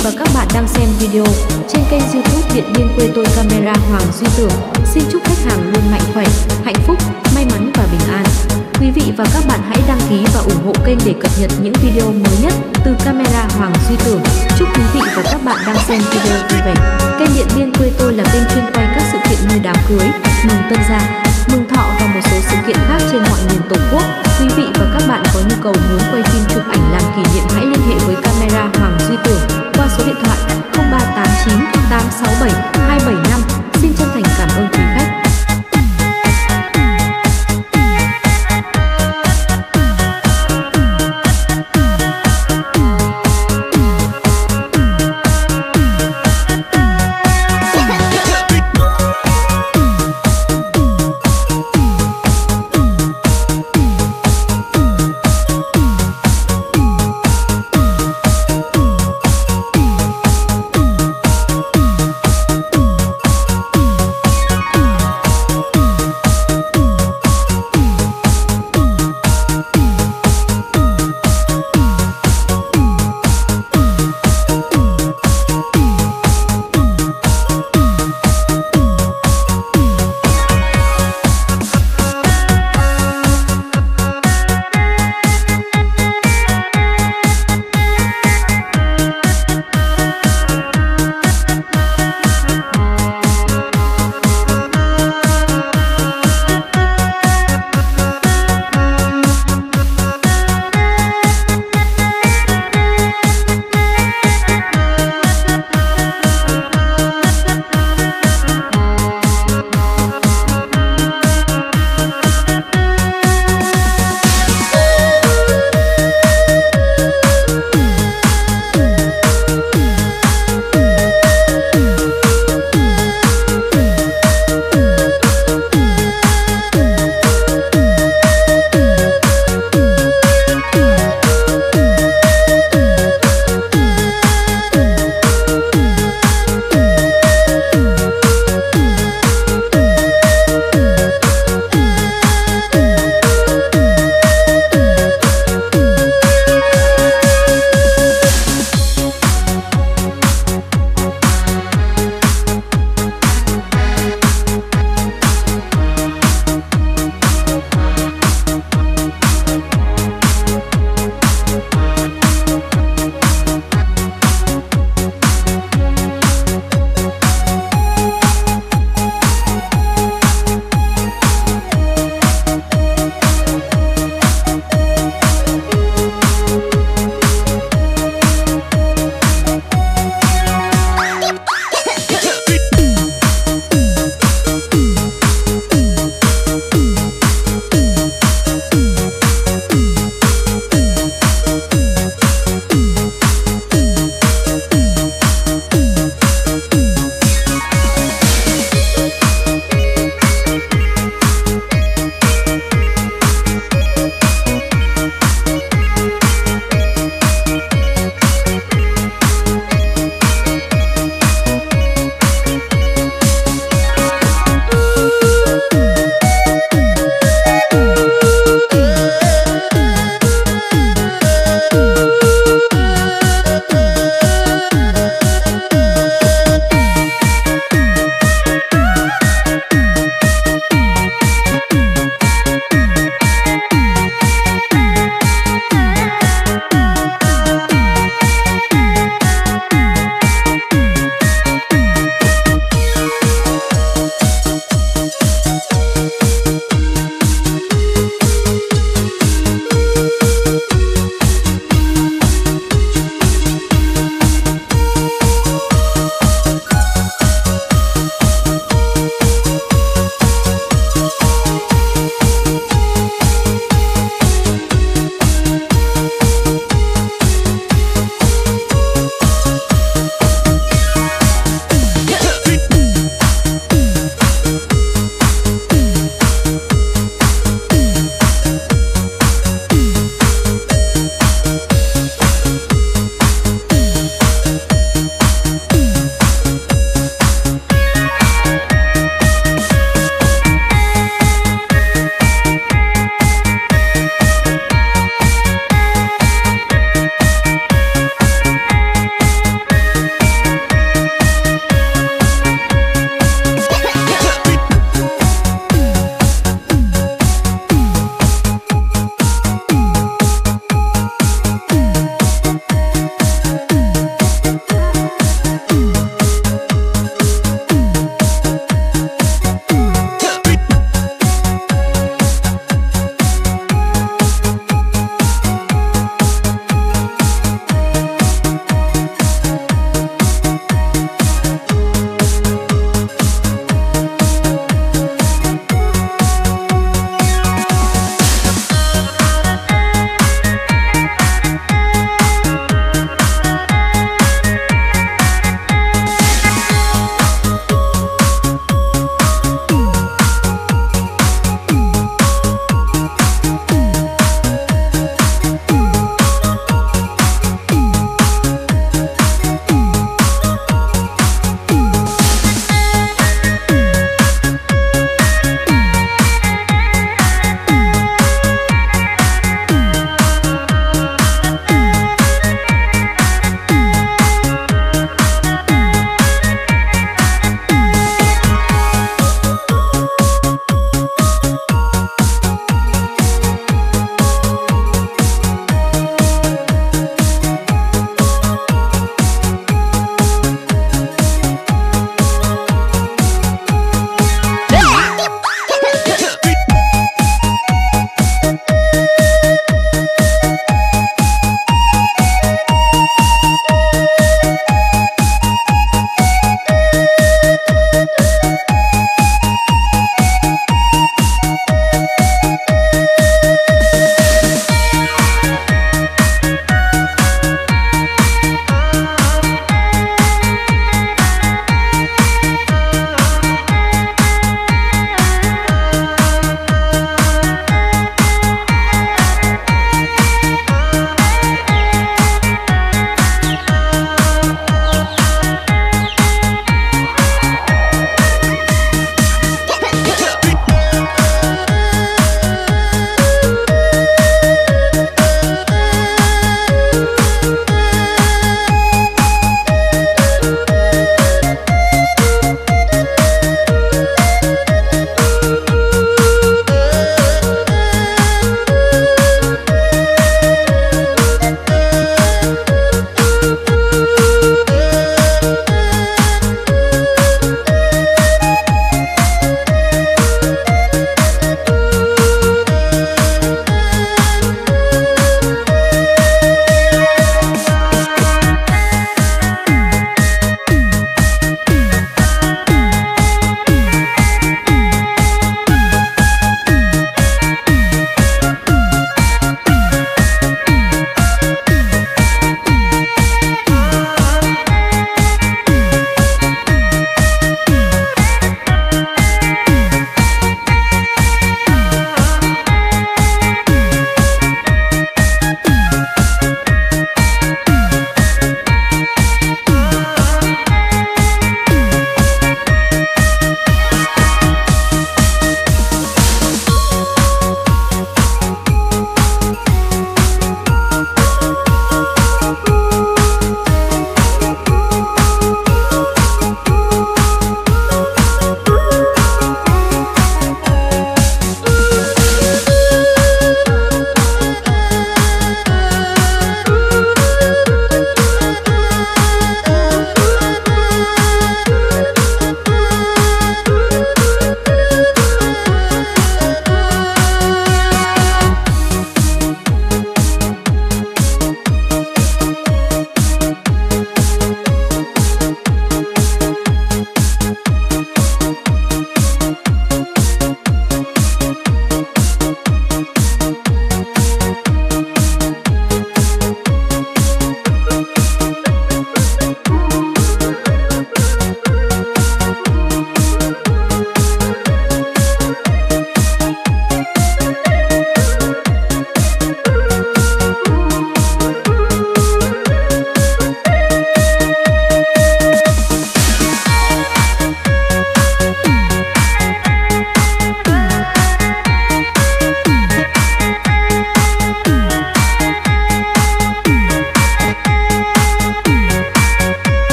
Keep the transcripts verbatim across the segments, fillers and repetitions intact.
và các bạn đang xem video trên kênh YouTube Điện Biên Quê Tôi Camera Hoàng Duy Tưởng. Xin chúc khách hàng luôn mạnh khỏe, hạnh phúc, may mắn và bình an. Quý vị và các bạn hãy đăng ký và ủng hộ kênh để cập nhật những video mới nhất từ Camera Hoàng Duy Tưởng. Chúc quý vị và các bạn đang xem video vui vẻ. Kênh Điện Biên Quê Tôi là kênh chuyên quay các sự kiện như đám cưới, mừng tân gia, mừng thọ và một số sự kiện khác trên mọi miền Tổ quốc. Quý vị và các bạn có nhu cầu muốn quay phim chụp ảnh làm kỷ niệm hãy liên hệ với Camera Hoàng Duy Tưởng qua số điện thoại không ba tám chín tám sáu bảy hai bảy năm. Xin chân thành cảm ơn quý khách.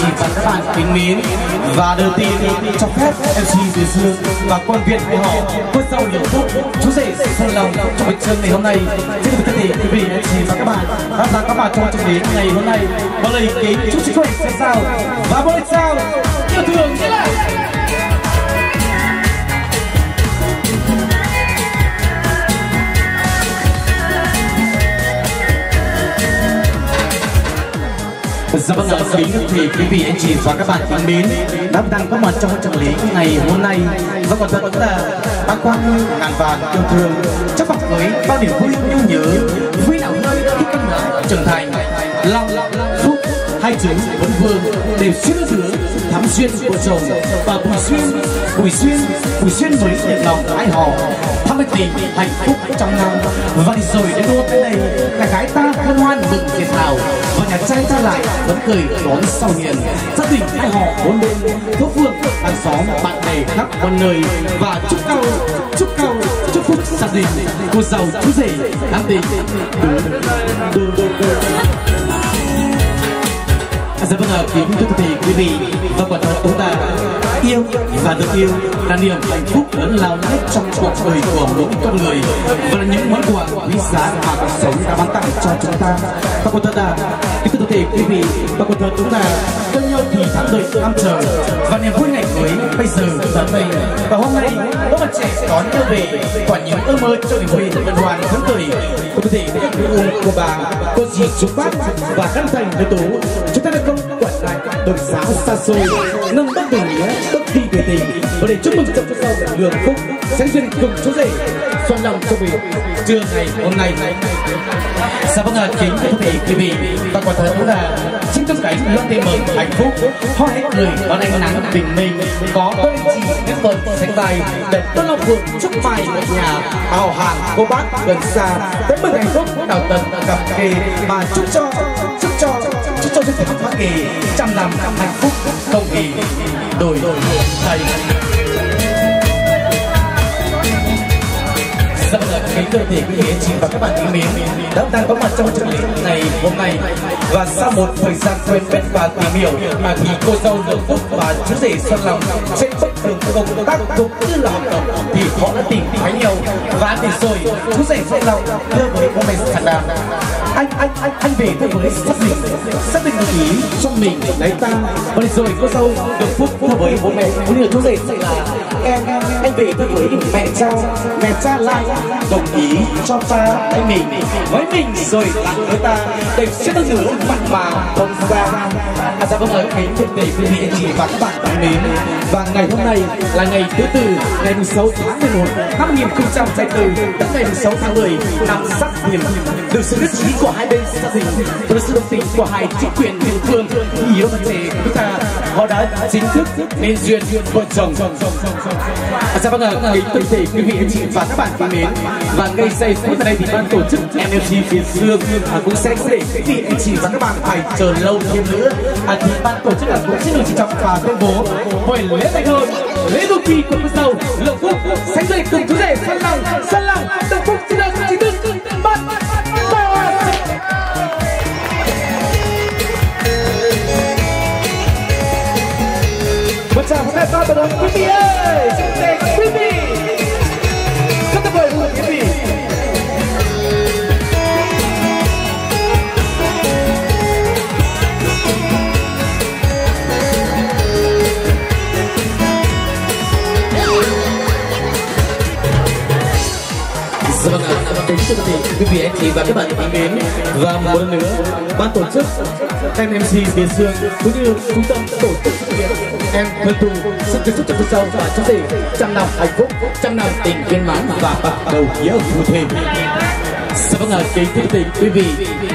chị và các bạn kính mến. Và đầu tiên cho phép em xê Việt Dương và quan viên của họ quên sau nhiều phút chú rể sơn lòng trong buổi trưa ngày hôm nay. Xin được thân thể quý vị anh chị và các bạn đã là các bạn trong chương trình ngày hôm nay. Và lời kính chúc sức khỏe sẽ sao và một lời chào yêu thương sẽ lại. Dạ vâng ạ, kính thưa quý vị anh chị và các bạn kính mến, đã đang có mặt trong trợ lý ngày hôm nay và còn thật là bác quan ngàn vàng yêu thương chắc bọc với bao niềm vui yêu nhớ vui nào nơi khi căn nở trưởng thành long phúc hai chữ vấn vương đều xuyên giữa thắm xuyên của chồng và bùi xuyên bùi xuyên bùi xuyên với niềm lòng ái hò thăm cái tình hạnh phúc trong năm. Vậy rồi đến đua tới đây cả gái ta hân hoan mừng thiệt hào và nhà trai ta lại vẫn cười đón sau hiền gia đình hai họ bốn bên phố phường hàng xóm bạn bè khắp mọi nơi và chúc cao chúc cao chúc phúc gia đình cô giàu chú rể đáng tình. Dạ vâng ạ, kính thưa quý quý vị và quả thật chúng ta yêu và được yêu là niềm hạnh phúc lớn lao nhất trong cuộc đời của mỗi con người và là những món quà quý giá mà cuộc sống đã ban tặng cho chúng ta. Và quả thật là kính thưa quý vị và quả thật chúng ta quen nhau thì tháng đợi năm chờ và niềm vui ngày cưới bây giờ đến đây và hôm nay có bạn trẻ đón nhau về quả những ước mơ cho niềm vui vận hoàn phấn khởi của quý vị các quý ông của bà cô dì chú bác và căn thành với tú chúng ta đã không quản lại đường xá xa xôi nâng đất đường nghĩa bất kỳ về tình và để chúc mừng trong cho sau đường phúc sánh duyên cùng chú rể xuân lòng cho mình trưa ngày hôm nay. Dạ vâng ạ, kính thưa quý vị và quả thật cũng là chính trong cái luôn tìm mừng hạnh phúc hoa hết cười đón ánh nắng bình minh có đôi chị kết phần sánh vai để tân long phượng chúc bài một nhà hào hàng cô bác gần xa đến mừng hạnh phúc đào tần gặp kề mà chúc cho chúc cho chúc cho chương trình hoa kỳ trăm năm hạnh phúc không kỳ đổi thầy. Dạ vâng ạ, kính thưa quý vị anh chị và các bạn kính mến, đã đang có mặt trong chương trình ngày hôm nay và sau một thời gian quen biết và tìm hiểu mà thì cô dâu Lượng Phúc và chú rể Xuân Lòng trên bất thường công tác cũng như là hoạt động thì họ đã tìm thấy nhau và để rồi chú rể Xuân Lòng thưa với cô mẹ thằng đàn anh anh anh anh về thưa với xác định xác định đồng ý cho mình lấy ta và để rồi cô dâu Lượng Phúc thưa với bố mẹ cũng như chú rể sẽ là em anh về thưa với mẹ cha mẹ cha lại đồng ý cho ta với mình với mình rồi tặng với ta để sẽ được nữa mặn mà không xa. À, dạ vâng ạ, kính thưa quý vị anh chị và các bạn thân mến, và ngày hôm nay là ngày thứ tư ngày mười sáu tháng mười một năm hai nghìn không trăm hai mươi tư đến ngày mười sáu tháng mười năm Giáp Thìn được sự nhất trí của hai bên gia đình và sự đồng tình của hai chính quyền địa phương thì yêu trẻ chúng ta họ đã chính thức nên duyên vợ chồng. À, dạ vâng ạ, kính thưa quý vị anh chị và các bạn thân mến, và ngay giây phút tại đây thì ban tổ chức em ét giê Việt Dương à, cũng sẽ để quý vị anh chị và các bạn phải chờ lâu thêm nữa. À, thì ban tổ chức là cũng xin được trân trọng và tuyên bố buổi lễ thành hôn lễ đôi kỳ của cô dâu Lượng Phúc sánh dây cùng chú rể Xuân Lòng Xuân Lòng Lượng Phúc xin được chính thức bắt đầu. Một tràng pháo tay to đón quý vị ơi, xin chào quý vị, rất tuyệt vời quý vị. Vâng ạ, kính thưa quý vị anh chị và các bạn thân mến, và một lần nữa ban tổ chức em em xê Việt Dương cũng như trung tâm tổ chức sự kiện em Vân Tùng xin kính chúc cho cô dâu và chú rể trăm năm hạnh phúc, trăm năm tình viên mãn và bạc đầu nghĩa phu thề. Vâng ạ, kính thưa quý vị,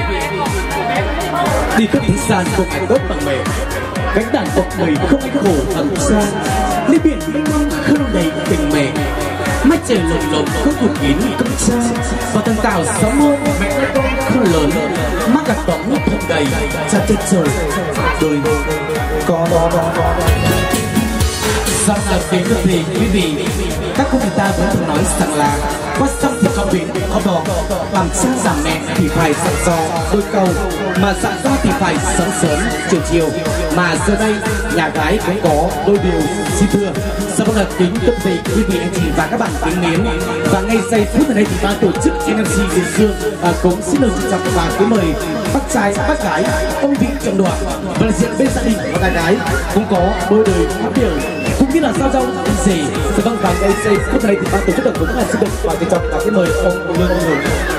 đi khắp thế gian cùng anh tốt bằng mẹ, cánh đàn bọc mây không anh khổ ẩn xa, nơi biển mênh mông không đầy tình mẹ. Mái trời lồng lồng không một kín không xa và tầng tàu sóng mưa mẹ con không lớn mắt gạt bóng thật đầy ra trên trời đôi có đó đó Sau là kính thưa thì quý vị, các cô người ta vẫn thường nói rằng là qua sông thì có biển có bò, làm cha giảm mẹ thì phải dặn dò đôi câu, mà dặn dò thì phải sáng sớm chiều chiều. Mà giờ đây nhà gái cũng có đôi điều xin thưa. Sau vâng là kính thưa thì quý vị anh chị và các bạn kính mến, và ngay giây phút ở đây thì ban tổ chức en em xê Việt Dương à, cũng xin được trân trọng và kính mời bác trai bác gái ông vị trọng đoàn và đại diện bên gia đình và gái gái cũng có đôi lời phát biểu cũng như là sao dâu gì. Vâng, và ngay giây phút này thì ban tổ chức cũng là xin được và trân trọng và kính mời ông Lương Hùng.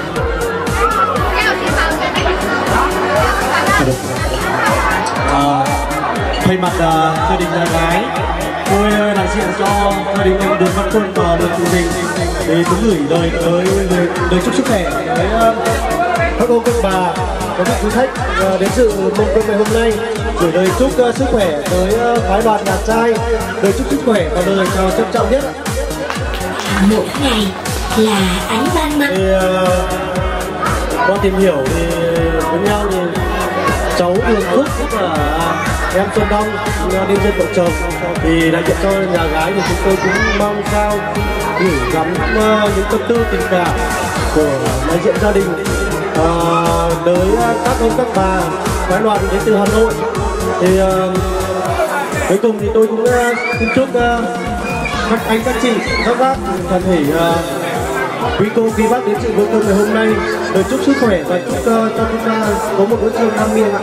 À, thay mặt uh, gia đình nhà gái, tôi đại diện cho gia đình em Đường Văn Quân và Đường Thị Bình để muốn gửi lời tới lời, lời chúc sức khỏe tới uh, các ông các bà, các vị quý khách uh, đến dự mâm cơm ngày hôm nay, gửi lời chúc uh, sức khỏe tới uh, phái đoàn nhà trai, lời chúc sức khỏe và lời chào trân trọng nhất. Mỗi ngày là ánh ban mặt. Thì, uh, qua tìm hiểu thì với nhau thì cháu Đường Phúc và em Xuân Đông đêm dân vợ chồng, thì đại diện cho nhà gái thì chúng tôi cũng mong sao gửi gắm uh, những tâm tư tình cảm của đại diện gia đình uh, tới các ông các bà phái đoàn đến từ Hà Nội. Thì uh, cuối cùng thì tôi cũng uh, xin chúc uh, các anh các chị các bác toàn thể uh, quý cô quý bác đến dự bữa cơm ngày hôm nay, lời chúc sức khỏe và chúc uh, cho chúng ta có một bữa trưa ngon miệng ạ.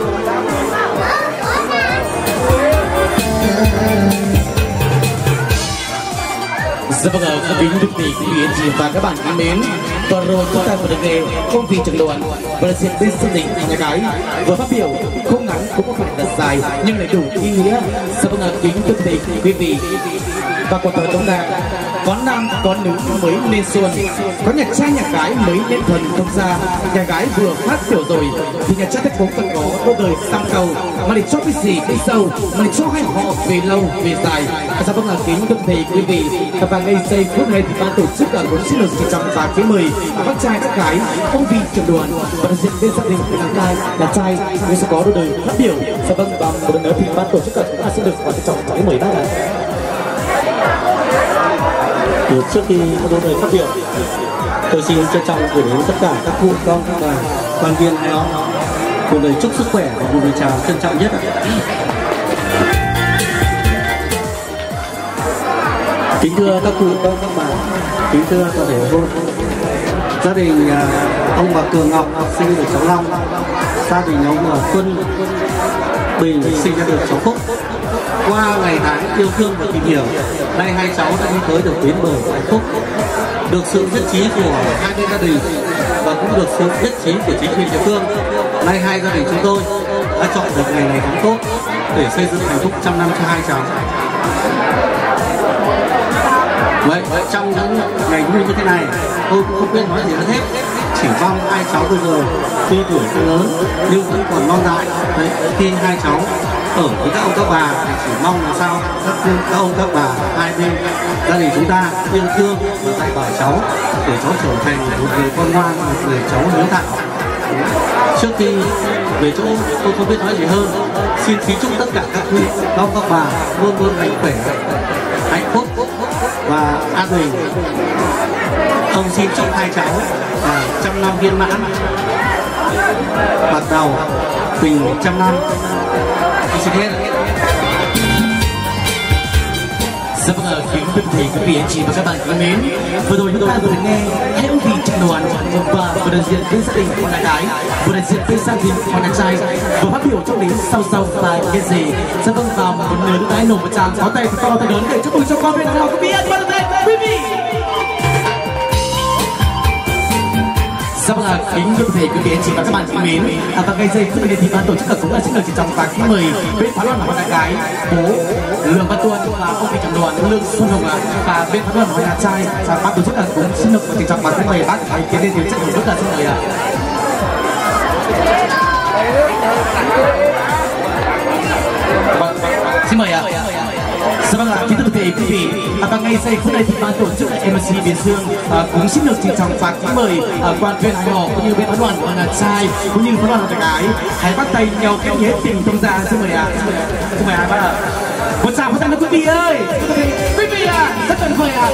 Dạ vâng ạ, kính thưa quý vị anh chị và các bạn kính mến, vừa rồi chúng ta vừa được nghe công vị trưởng đoàn và đại diện bên gia đình nhà gái vừa phát biểu không ngắn cũng không phải là dài nhưng lại đủ ý nghĩa. Dạ vâng ạ, kính thưa quý vị, và cuộc đời chúng ta có nam có nữ mới nên xuân, có nhà trai nhà gái mới nên thuần thông gia. Nhà gái vừa phát biểu rồi thì nhà trai cũng cần có đôi lời sang cầu, mà để cho cái gì cái sâu, mà để cho hai họ về lâu về dài. Dạ vâng ạ, kính thưa quý vị, và ngay giây phút này thì ban tổ chức là cũng xin được trân trọng và kính mời bác trai các gái ông vị trưởng đoàn và đại diện bên gia đình nhà trai nhà trai cũng sẽ có đôi lời phát biểu. Dạ vâng, và một lần nữa thì ban tổ chức cũng là xin được và trân trọng và kính mời bác ạ. Trước khi có đôi lời phát biểu, tôi xin trân trọng gửi đến tất cả các cụ con và đoàn viên đó một lời chúc sức khỏe và một lời chào trân trọng nhất ạ. Kính thưa các cụ con các bà, kính thưa toàn thể hội gia đình ông bà Cường Ngọc sinh được cháu Long, gia đình ông bà Xuân Bình sinh ra được cháu Phúc. Qua ngày tháng yêu thương và tìm hiểu, nay hai cháu đã đi tới được bến bờ hạnh phúc. Được sự nhất trí của hai bên gia đình và cũng được sự nhất trí của chính quyền địa phương, nay hai gia đình chúng tôi đã chọn được ngày này tháng tốt để xây dựng hạnh phúc trăm năm cho hai cháu. Vậy trong những ngày vui như thế này, tôi cũng không biết nói gì hết, chỉ mong hai cháu bây giờ tuy tuổi đã lớn nhưng vẫn còn non dại. Đấy, khi hai cháu ở với các ông các bà thì chỉ mong là sao các, các ông các bà hai bên gia đình chúng ta yêu thương và dạy bảo cháu để cháu trở thành một người con ngoan, một người cháu hiếu thảo. Trước khi về chỗ tôi không biết nói gì hơn, xin kính chúc tất cả các quý các ông các bà luôn luôn mạnh khỏe, hạnh phúc và an bình. Ông xin chúc hai cháu là trăm năm viên mãn, bạc đầu tình trăm năm. Tôi xin hết. Dạ vâng ạ, kính thưa quý vị anh chị và các bạn kính mến, vừa rồi chúng ta vừa được nghe hai ông vị trưởng đoàn và vừa đại diện bên gia đình con gái, vừa đại diện bên gia đình con trai vừa phát biểu trong đến sau sau và cái gì. Dạ vâng, và một người chúng ta hãy nổ một tràng pháo tay thật to thật lớn để chúc mừng cho con bên nào quý vị anh chị và quý vị. Dạ vâng ạ, kính thưa quý vị anh chị và các bạn kính mến, à, và ngay giây phút này thì ban tổ chức cũng là xin được trân trọng và kính mời bên phái đoàn con gái bố Lương Văn Tuân và ông vị trưởng đoàn Lương Xuân Hồng và bên phái đoàn nhà trai và ban tổ chức cũng xin được trân trọng và kính mời bác hãy tiến lên tiếng chất một bước là xin mời ạ. Vâng, xin mời ạ. Dạ vâng ạ, kính thưa quý vị, à, và ngay giây phút này thì ban tổ chức em xê Biển Dương à, cũng xin được trịnh trọng và kính mời à, quan viên Hải Họ cũng như bên phái đoàn là trai cũng như phái đoàn là gái hãy bắt tay nhau kéo nhé tình thông gia. Xin mời ạ. À. Xin mời ai bắt ạ. Một tràng phát tay quý vị ơi. Quý vị à, rất tuyệt vời ạ.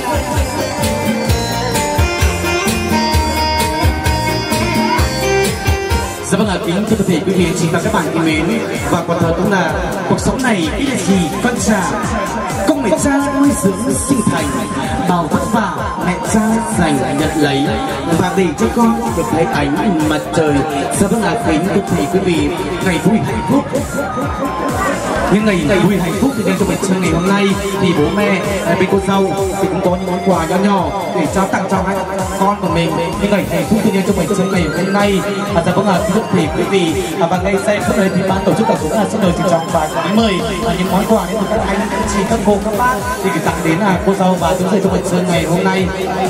Dạ vâng ạ, kính thưa quý vị, chị và các bạn yêu mến, và quả thật cũng là cuộc sống này ít là gì vất vả, công mẹ cha nuôi dưỡng sinh thành, bao vất vả mẹ cha dành nhận lấy và để cho con được thấy ánh mặt trời. Dạ vâng ạ, kính thưa quý vị, ngày vui hạnh phúc. Những ngày ngày vui hạnh phúc thì nên cho mình trong ngày hôm nay thì bố mẹ bên cô dâu thì cũng có những món quà nhỏ nhỏ để trao tặng cho hai con của mình. Những ngày hạnh phúc thì nên cho mình trong ngày hôm nay. À, dạ vâng ạ, thì quý vị à, và ngay sau đây thì ban tổ chức là cũng là xin lời trịnh trọng và kính mời à, những món quà đến từ các anh các chị các cô các bác thì tặng đến là cô dâu và chú rể cho mình trong ngày hôm nay.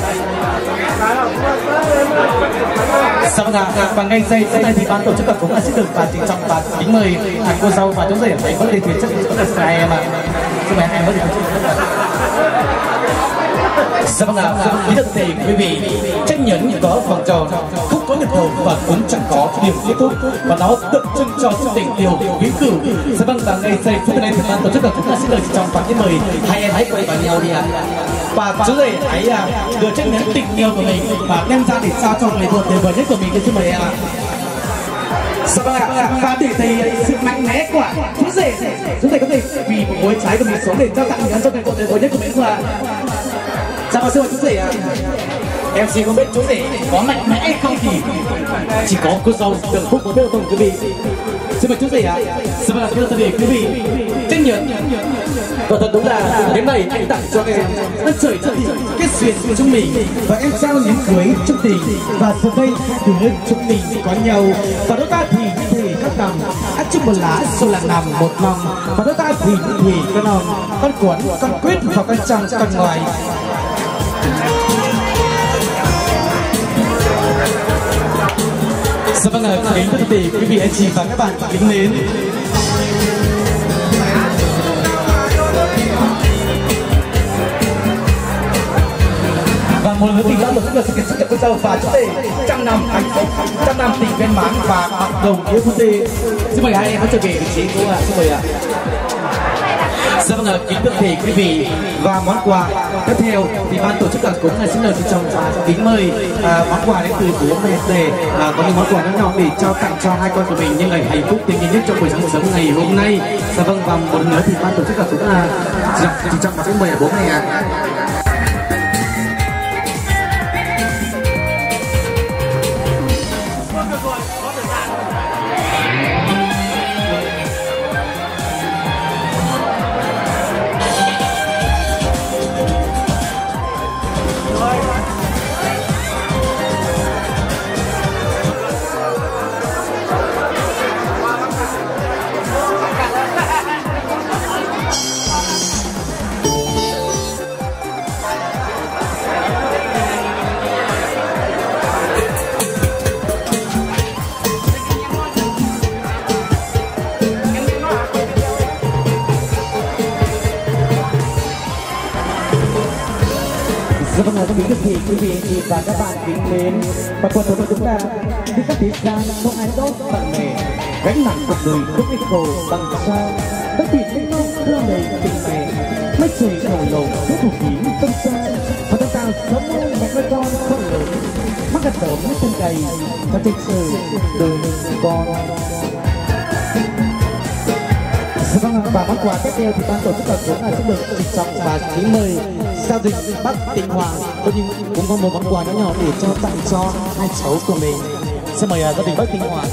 Dạ vâng ạ, và ngay giây phút này thì ban tổ chức là cũng là xin được và trịnh trọng và kính mời à, cô dâu và chú rể hãy có thể thuyết chất rất là sai em ạ. Xin mời em có thể Dạ vâng ạ, kính thưa thầy quý vị, tranh nhẫn có vòng tròn, không có nhập khẩu và cũng chẳng có điểm kết thúc, và nó tượng trưng cho sự tình yêu vĩnh cửu. Dạ vâng, và ngay giây phút này thì ban tổ chức là cũng là xin lời trong và kính mời hai em hãy quay vào nhau đi ạ. Và chú rể hãy đưa tranh nhẫn tình yêu của mình và đem ra để trao cho người vợ tuyệt vời nhất của mình. Xin mời em ạ. Dạ vâng ạ, và để thấy sự mạnh mẽ của chú rể, chú rể có thể vì một mối trái của mình sống để trao tặng nhẫn cho người vợ tuyệt vời nhất của mình không ạ? Dạ vâng, xin mời chú rể ạ. Em chỉ không biết chú rể có mạnh mẽ hay không thì chỉ có cô dâu được phúc của biết không quý vị. Xin mời chú rể ạ. Xin mời thưa quý vị, trách nhẫn và thật đúng là đến đây anh tặng cho em đất trời cho tình kết duyên của chúng mình và em trao những cưới trong tình và giờ đây từ lên chúng mình có nhau và đôi ta thì như thể các nằm ắt chung một lá rồi là nằm một lòng và đôi ta thì như thể con nòng con cuốn con quyết và con trong con ngoài. Dạ vâng ạ, kính thưa quý vị, quý vị anh chị và các bạn kính mến. Và một lần nữa thì ban tổ chức là sự kiện sức đẹp cô dâu và chú rể trăm năm hạnh phúc, trăm năm tình viên mãn và hợp đồng yêu phu thê. Xin mời hai em hãy trở về vị trí cô ạ. Xin mời ạ. Dạ vâng ạ, kính thưa quý vị, và món quà tiếp theo thì ban tổ chức là cũng là xin lời trịnh trọng và kính mời à, món quà đến từ bố mẹ để à, có những món quà nhỏ nhỏ để trao tặng cho hai con của mình những ngày hạnh phúc tình nhân nhất trong buổi sáng sớm ngày hôm nay. Dạ vâng, và một lần nữa thì ban tổ chức là cũng là trịnh trọng và kính mời bố mẹ ạ. Dạ vâng ạ, kính thưa quý vị và các bạn kính mến, và quả thật chúng ta khi các thế gian không ai tốt bằng nghề gánh nặng cuộc đời không ít khổ bằng sao đất thịt mênh mông thương lời tình nghề mấy trời thầu lầu thuốc thủ khí tâm xa và chúng ta sống một đứa con không lớn mắc gặt sớm hết chân cày và thực sự đời con. Dạ vâng ạ, và món quà tiếp theo thì ban tổ chức là cũng là sẽ được trịnh trọng và kính mời giao dịch Bắc Tịnh Hoàng nhưng cũng có một món quà nhỏ nhỏ để cho tặng cho hai cháu của mình. Xin mời gia đình Bắc Tịnh Hoàng.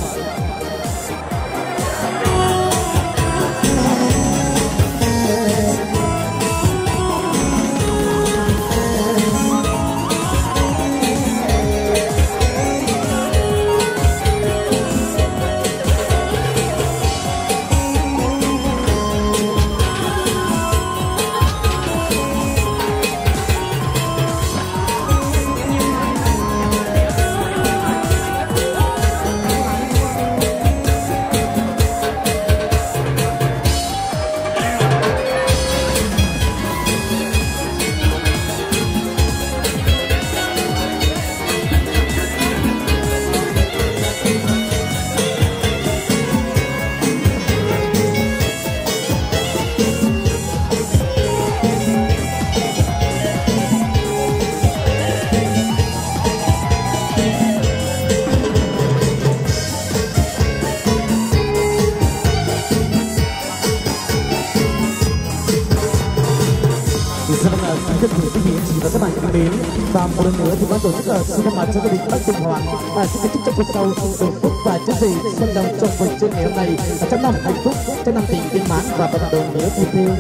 thân mến, và một lần nữa thì ban tổ chức là xin thay mặt cho gia đình bác Tùng Hoàng và xin kính chúc cho cô dâu hạnh phúc và chúc gì xuân đồng trong buổi trưa ngày hôm nay trăm năm hạnh phúc, trăm năm tình viên mãn và vận động nhớ vui tươi.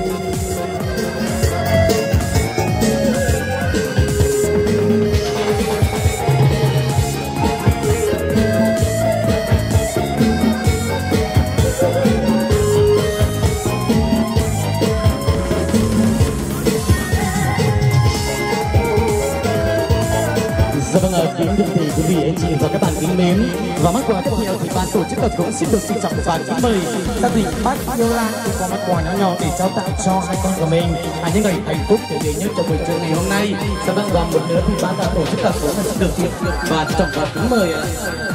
Dạ vâng ạ, kính thưa quý vị, anh chị và các bạn kính mến, và món quà tiếp theo thì ban tổ chức cũng xin được trân trọng và kính mời gia đình bác Yola có món quà nhỏ nhỏ để trao tặng cho hai con của mình à, những ngày hạnh phúc tuyệt vời nhất trong buổi trưa ngày hôm nay. Dạ vâng, và một nữa thì ban tổ chức cũng xin được trân trọng và trân trọng và kính mời ạ.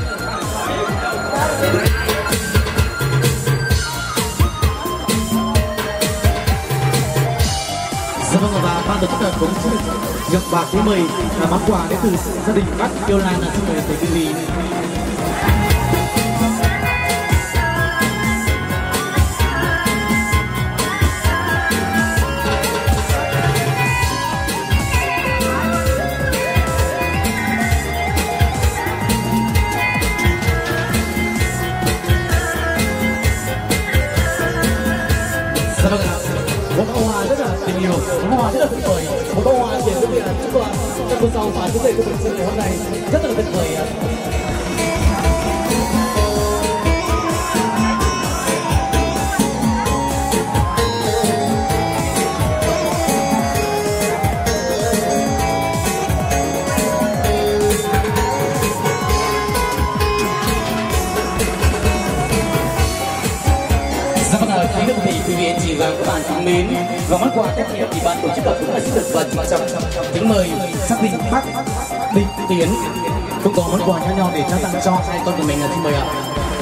Dạ vâng, và ban tổ chức cũng xin nhận và kính mời là món quà đến từ gia đình bác Yola là xin mời quý vị. Dạ vâng ạ, một bó hoa rất là tình yêu, một bó hoa rất là tuyệt vời, một bó hoa để quý vị là chúc cho cô dâu và chú rể của mình ngày hôm nay rất là tuyệt vời ạ. Kính thưa quý vị, anh chị và các bạn kính mến, và món quà tiếp theo thì ban tổ chức cũng là xin được và trân trọng kính mời xác định bác Đinh Tiến cũng có món quà nhỏ nhỏ để trao tặng cho hai con của mình là xin mời ạ.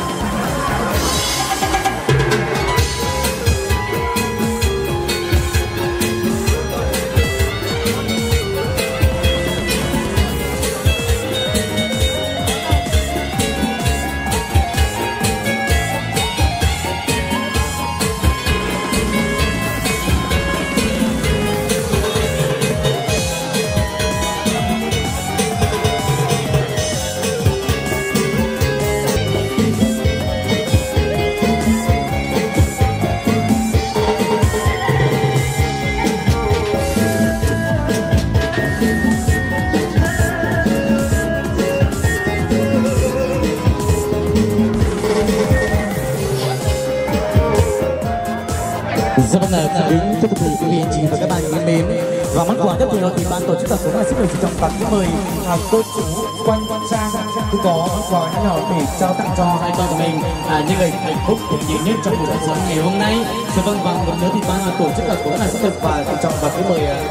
Dạ vâng ạ, kính thưa quý vị, anh chị và các bạn kính mến, và món quà tiếp theo thì ban tổ chức cũng là xin được trân trọng và kính mời à, cô chú Quanh Trang cũng có món quà nhỏ nhỏ để trao tặng cho hai con của mình à, những ngày hạnh phúc tuyệt vời nhất trong buổi sáng ngày hôm nay. Dạ vâng, và một nữa thì ban tổ chức cũng là xin được và trân trọng và kính mời à,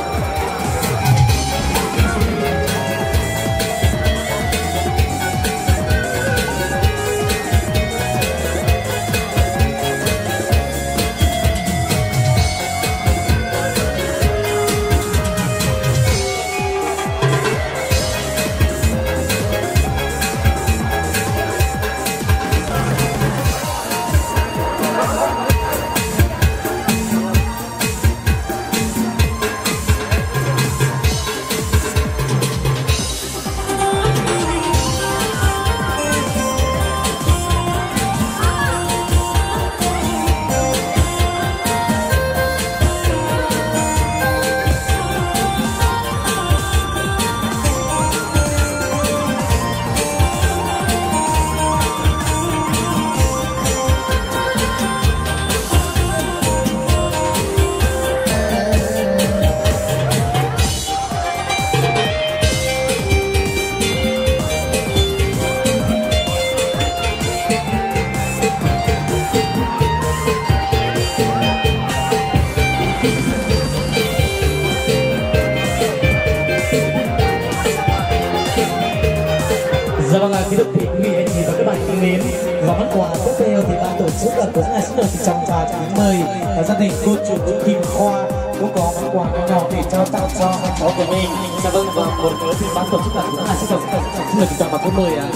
Dạ vâng ạ, kính thưa quý vị, anh chị và các bạn kính mến, và món quà tiếp theo thì ban tổ chức là cũng là xin được trọng và kính mời gia đình cô chủ Kim Khoa cũng có món quà nhỏ nhỏ để trao tặng cho hai cháu của mình. Dạ vâng, và một nữa thì ban tổ chức là cũng là xin được xin được trọng và kính mời ạ.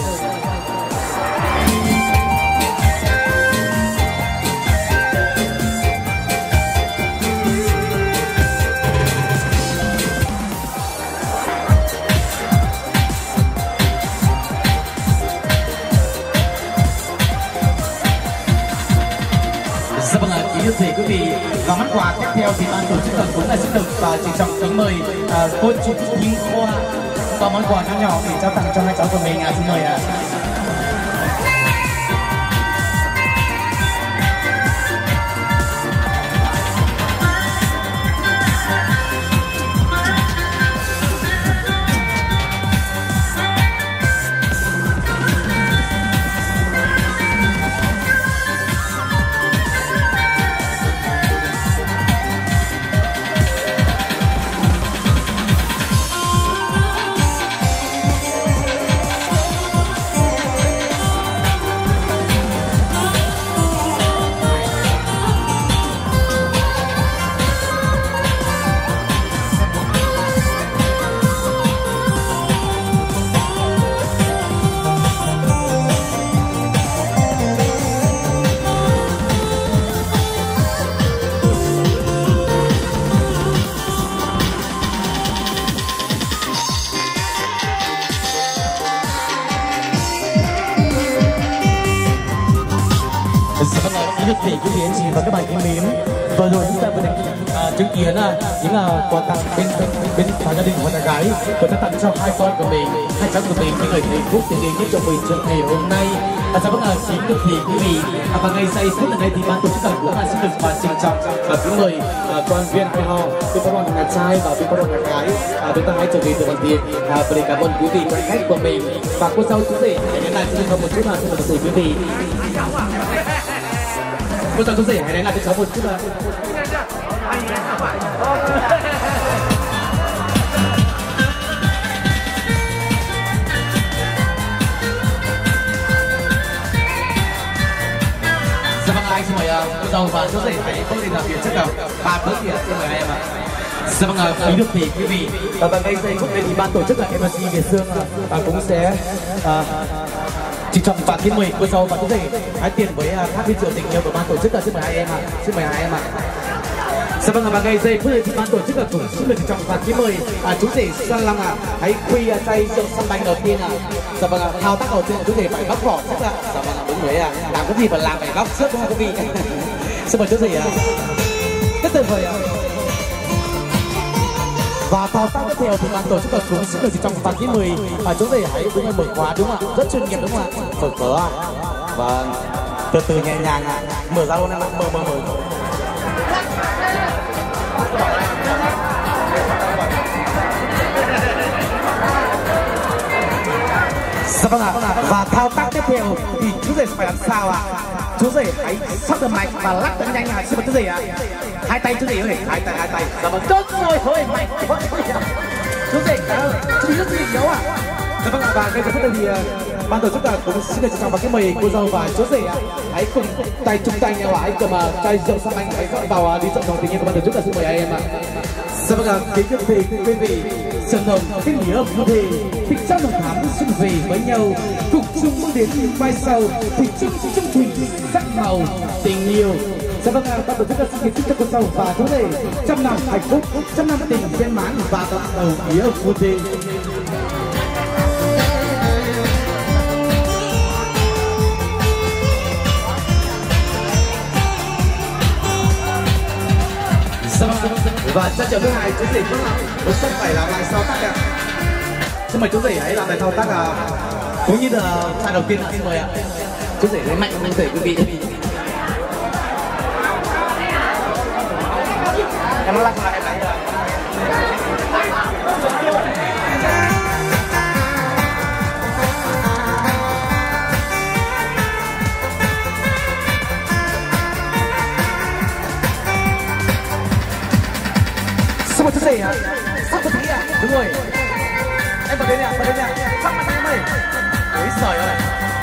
Dạ vâng ạ, kính thưa thầy quý vị, và món quà tiếp theo thì ban tổ chức đoàn cũng là xin được và trịnh trọng kính mời à, cô Trịnh Thị Khoa có món quà nhỏ nhỏ để trao tặng cho hai cháu của mình. À, xin mời ạ. À. Thưa quý vị anh chị và các bạn thân mến, vừa rồi chúng ta vừa được à, chứng kiến à, những à, quà tặng bên bên, bên gia đình của nhà gái tôi đã tặng cho hai con của mình, hai cháu của mình những người hạnh phúc tiền đến nhất cho mình trong ngày hôm nay. À, dạ vâng ạ, xin được thì quý vị à, và ngày giây phút này thì ban tổ chức đoàn cũng là xin được và trịnh trọng và kính mời à, toàn viên hai họ bên các đoàn nhà trai và bên các đoàn nhà gái à, chúng ta hãy trở về từ bàn tiệc à, và để cảm ơn quý vị quan khách của mình và cô dâu chú rể hãy đến lại xin được một chút nào xin được một quý vị. Cô cháu chú rể hãy đến lại cho cháu một chút nào. Dạ vâng, anh xin mời cô dâu và chú rể hãy bước lên làm việc trước nào. Ba bước thì xin mời em ạ. Dạ vâng, quý được thì quý vị và vào ngay giây phút này thì ban tổ chức là em xê Việt Dương và cũng sẽ trịnh trọng và kính mời cô dâu và chú rể hãy tiền với hát viên rượu tình yêu của ban tổ chức là xin mời hai em ạ. Xin mời hai em ạ. Dạ vâng, và ngay giây phút này thì ban tổ chức là cũng xin được trịnh trọng và kính mời à, chú rể Xuân Long ạ. Hãy khuy tay rượu sâm banh đầu tiên ạ. Dạ vâng, thao tác đầu tiên chú rể phải góc vỏ trước ạ. Dạ vâng, đúng rồi ạ. Làm cái gì mà làm phải góc trước đúng không quý vị? Xin mời chú rể ạ. Rất tuyệt vời ạ. Và thao tác tiếp theo thì ban tổ chức là cũng xin được trịnh trọng và kính mời và chú rể hãy đúng là mở khóa đúng không ạ? Rất chuyên nghiệp đúng không ạ? Mở cửa ạ. Vâng, từ từ nhẹ nhàng ạ. Mở ra luôn em ạ. Mở mở mở. Dạ vâng ạ. Và thao tác tiếp theo thì chú rể phải làm sao ạ? Chú rể hãy sóc thật mạnh và lắc thật nhanh ạ. Xin mời chú rể ạ. Hai tay chú rể ơi, hai tay hai tay. Dạ vâng, tốt rồi thôi mạnh quá. Chú rể chú rất là yếu ạ. Dạ vâng ạ, và ngay giờ phút này thì ban tổ chức là cũng xin được trịnh trọng và kính mời cô dâu và chú rể ạ. Hãy cùng tay chung tay nhau ạ. Hãy cầm tay rượu sang anh hãy dọn vào đi dọn dòng tình yêu của ban tổ chức là xin mời em ạ. Dạ vâng ạ, kính thưa quý vị, quý vị, sân hồng tiếng nghĩa như thế, tình trong đồng thắm xuân về với nhau, cùng chung bước đến vai sau, thủy chung chung thủy sắc màu tình yêu. Dạ vâng ạ, ban tổ chức là xin kính chúc cho cô dâu và chú rể trăm năm hạnh phúc, trăm năm tình viên mãn và tận đầu nghĩa phu thê. Và cha chào thứ hai chú rể cũng không phải là bài thao tác ạ. Xin mời chú rể hãy làm bài thao tác à, cũng như là cha đầu tiên xin mời ạ. Chú rể lấy mạnh chú rể quý vị. Em lắc lại em lại. Sao mà chú rể ạ? Sao chú thấy ạ? Đúng rồi. Em vào đây nè, vào đây nè. Sao mặt em ơi? Ôi giời ơi.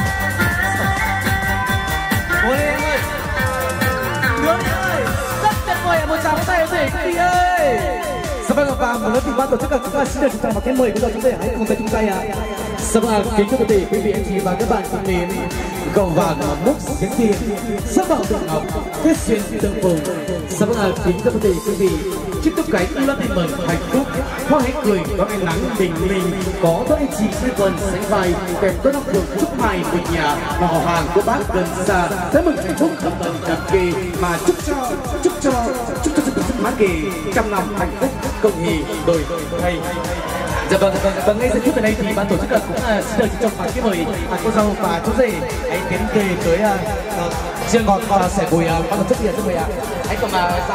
Ôi em ơi. Nướng em ơi. Rất tuyệt vời ạ. Một tràng vỗ tay em rể quý vị ơi. Dạ vâng, và một lần thì ban tổ chức là chúng ta xin được tràng và cái mời bây giờ chúng ta hãy cùng tay chung tay ạ. Dạ vâng, kính thưa quý vị, quý vị anh chị và các bạn thân mến, cầu vàng múc tiếng tiền, sắc vào tượng ngọc, kết duyên tương phùng. Dạ vâng, kính thưa quý vị, quý vị, chúc tất cả những lớp mừng hạnh phúc, hoa hãy cười có ánh nắng bình minh, có các anh chị sẽ quần sánh vai, kèm các nóc đường chúc mai một nhà và họ hàng của bác gần xa, sẽ mừng hạnh phúc khắp tận cà phê. mà chúc cho chúc cho chúc cho chúc cho Mãn Kỳ trăm năm hạnh phúc công hỷ đổi thay. Dạ vâng, vâng, vâng, ngay giây phút này thì ban tổ chức cũng uh, xin được trân trọng và mời uh, cô dâu và chú rể hãy tiến về tới uh, riêng ngọt và sẽ bồi uh, ban tổ chức tiền xin mời ạ. Hãy cầm uh, sao.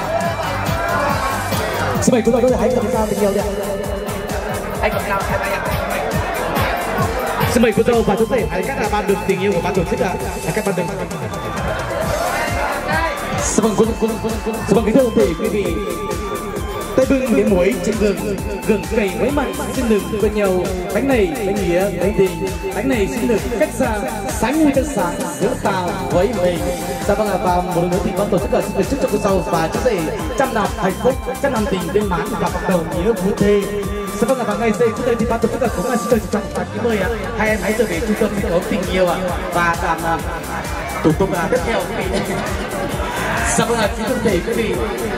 Xin mời cô dâu chú rể hãy cầm sao tình yêu đi ạ. Hãy cầm sao hai tay ạ. Xin mời cô dâu và chú rể hãy các là ban đường tình yêu của ban tổ chức ạ. Các ban đường. Xin vâng, xin vâng kính thưa quý vị quý vị. Tay bưng đến muối trên gừng, gừng cày mấy mặn xin đừng bên nhau. Bánh này bánh nghĩa bánh tình, bánh này xin được cách xa sáng như chân sáng giữa ta với mình. Dạ vâng ạ, và một lần nữa thì ban tổ chức là xin được chúc cho cô dâu và chú rể trăm năm hạnh phúc, trăm năm tình viên mãn và bắt đầu nghĩa phú thê. Dạ vâng ạ, và ngày giây phút đây thì ban tổ chức là cũng là xin được trọng và kính mời ạ. Hai em hãy trở về trung tâm thi đấu tình yêu ạ và làm thủ tục tiếp theo quý vị. Dạ vâng ạ, kính thưa quý vị.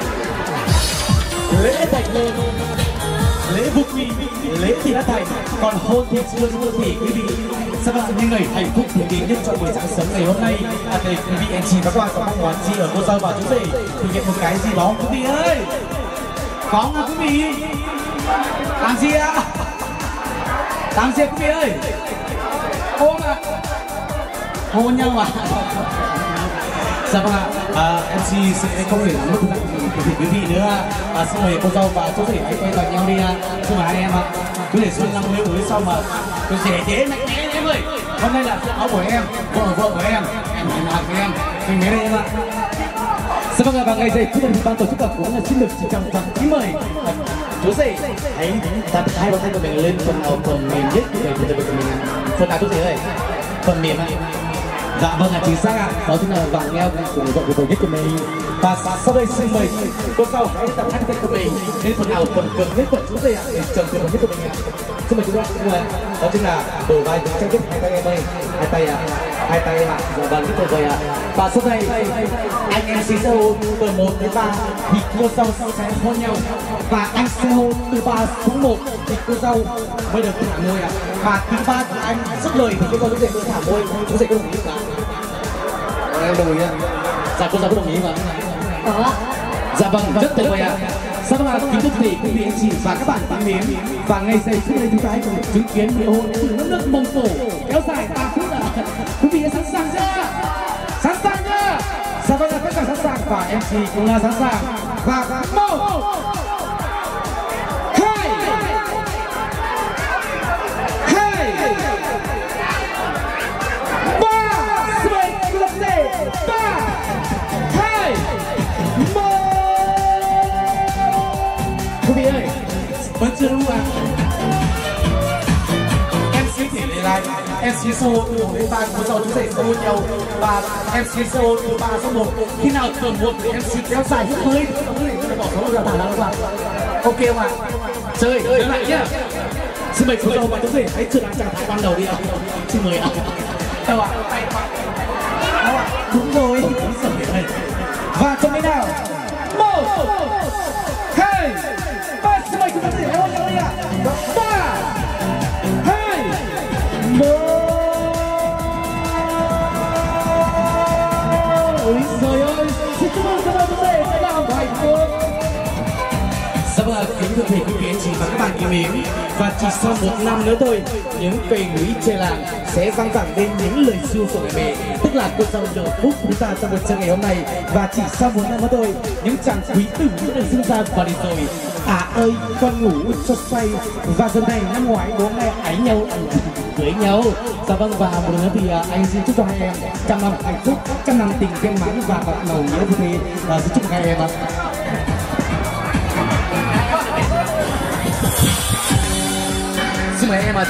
Lễ thành hôn, lễ phục quy, lễ thì đã thành, còn hôn thì chưa chưa thì quý vị sẽ là những ngày hạnh phúc thường kỳ nhất trong buổi sáng sớm ngày hôm nay. À, để quý vị anh chị và các bạn có mong muốn gì ở cô dâu và chú rể thực hiện một cái gì đó quý vị ơi, có không ạ quý vị? Làm gì ạ? Làm gì quý vị ơi? Hôn ạ? Hôn nhau à? Dạ vâng ạ, à, em xê sẽ không thể làm mất thì quý vị nữa. À, xin mời cô dâu và chú rể hãy quay vào nhau đi. Xin mời hai em ạ. Chú rể xuân năm mươi mới xong mà chú rể thế mạnh mẽ em ơi. Hôm nay là áo của em, vợ vợ của em, em hạnh phúc của em, mình đến đây em ạ. Dạ vâng ạ, và ngày giây phút này ban tổ chức cũng là xin được chỉ trọng trọng kính mời chú rể hãy đặt hai bàn tay của mình lên phần nào phần mềm nhất để từ từ mình. Phần nào chú rể ơi? Phần mềm ạ. Dạ vâng ạ, chính xác ạ, đó chính là vòng eo của vợ của tôi nhất của mình. Và sau đây xin mời cô dâu hãy đặt hai tay của mình lên phần nào phần cường nhất của chú rể ạ, để trần tuyệt nhất của mình ạ. Xin mời chú dâu, xin mời. Đó chính là bờ vai của trang kết hai tay em ơi, hai tay ạ, hai tay em ạ. Dạ vâng, rất tuyệt vời ạ. Và sau đây anh em sẽ hôn từ một đến ba thì cô dâu sẽ hôn nhau, và anh sẽ hôn từ ba xuống một thì cô dâu mới được thả môi ạ. Và thứ ba của anh dứt lời thì cô dâu sẽ được thả môi, chú rể có đồng ý không ạ? Em đồng ý ạ. Dạ cô dâu có đồng ý không ạ? Có. Dạ vâng, rất tuyệt vời ạ. Sau đó là kính thưa quý vị anh chị và các bạn thân mến, và ngày giây phút này chúng ta hãy cùng chứng kiến lễ hôn từ nước nước Mông Cổ kéo dài ba phút ạ. Quý vị sẵn sàng chưa? Sẵn sàng chưa? Dạ vâng, tất cả sẵn sàng và em xê cũng là sẵn sàng. Và một, hai, hai, ba, bảy, ba, hai, một. Quý vị ơi, vẫn chưa đủ à? Em xê thể lấy lại, em xê số từ một đến ba của dâu chú rể sẽ hôn nhau, và em xê số từ ba số một. Khi nào tuần một thì em xê kéo dài hết hơi, không thể cứ bỏ số ra thả ra các bạn. Ok không ạ? Chơi, chơi lại nhá. Xin mời cô dâu và chú rể hãy trở lại trạng thái ban đầu đi ạ. Xin mời ạ. Đâu ạ? Đâu ạ? Đúng rồi. Đúng rồi. Và cho mấy nào? Một, hai, ba, xin mời chúng ta sẽ hôn nhau đi ạ. Ba, hai, một. Ôi trời ơi, xin chúc mừng các bạn chú rể sẽ làm hạnh phúc. Dạ vâng, kính thưa quý vị anh chị và các bạn yêu mến, và chỉ sau một năm nữa thôi, những cây núi trên làng sẽ vang vẳng lên những lời siêu của người mẹ, tức là cô dâu được phúc chúng ta trong buổi trưa ngày hôm nay. Và chỉ sau một năm nữa thôi, những chàng quý tử đã được sinh ra và đi rồi. À ơi, con ngủ cho say, và giờ này năm ngoái bố mẹ ái nhau cưới nhau. Dạ vâng, và một lần nữa thì anh xin chúc cho hai em trăm năm hạnh phúc, trăm năm tình viên mãn và bắt đầu nghĩa như thế. Xin chúc hai em ạ. Xin mời em ạ.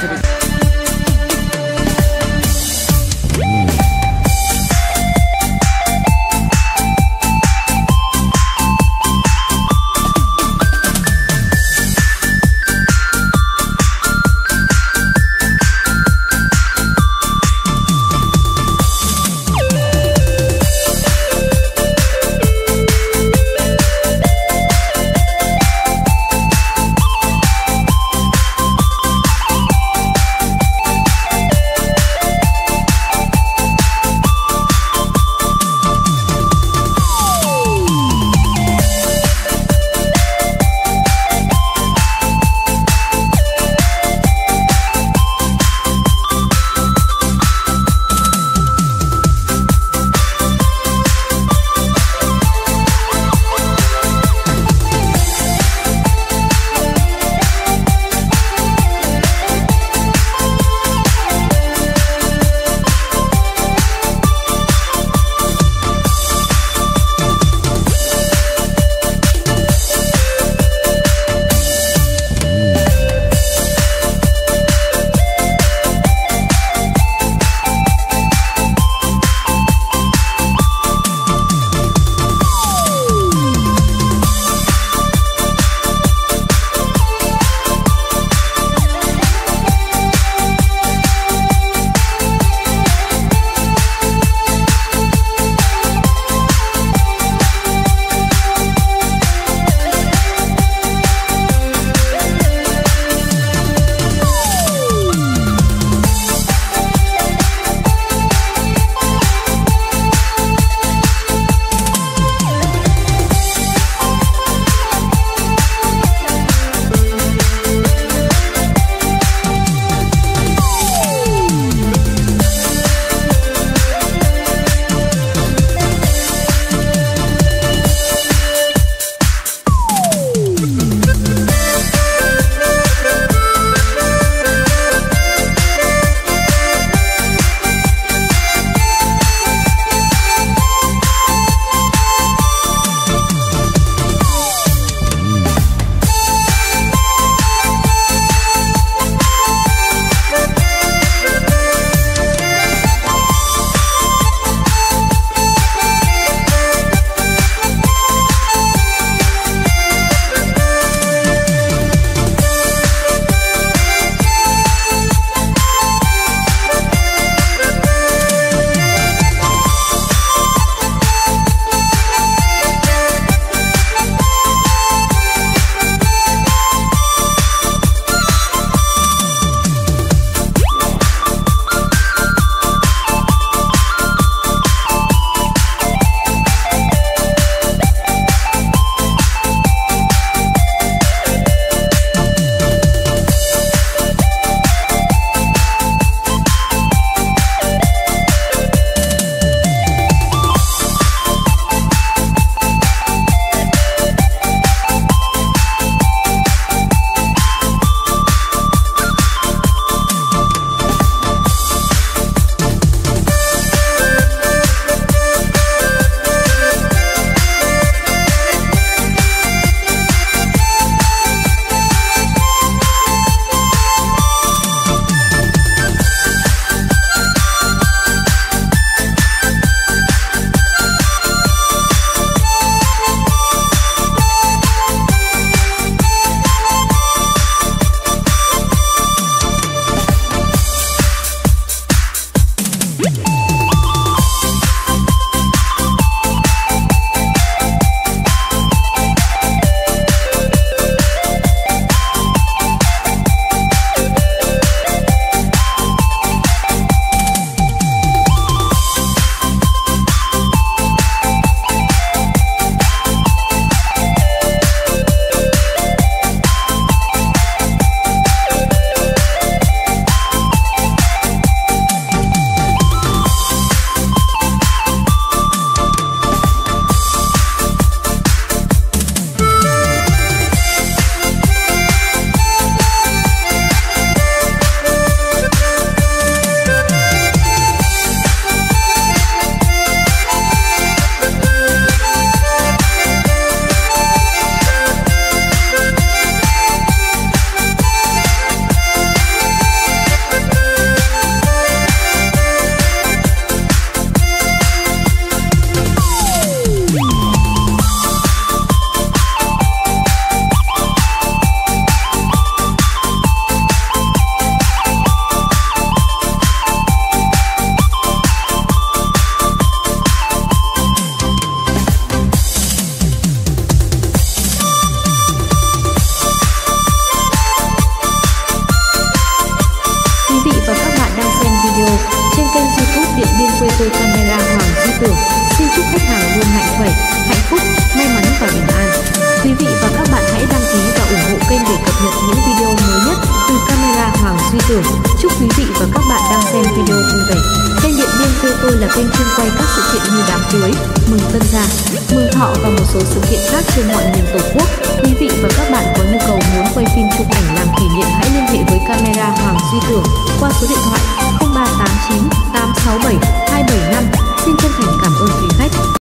khách hàng luôn mạnh khỏe, hạnh phúc, may mắn và bình an. Quý vị và các bạn hãy đăng ký và ủng hộ kênh để cập nhật những video mới nhất từ camera Hoàng Duy Tưởng. Chúc quý vị và các bạn đang xem video vui vẻ. Kênh Điện Biên quê tôi là kênh chuyên quay các sự kiện như đám cưới, mừng tân gia, mừng thọ và một số sự kiện khác trên mọi miền Tổ quốc. Quý vị và các bạn có nhu cầu muốn quay phim chụp ảnh làm kỷ niệm hãy liên hệ với camera Hoàng Duy Tưởng qua số điện thoại không ba tám chín tám sáu bảy hai bảy năm. Xin chân thành cảm ơn quý khách.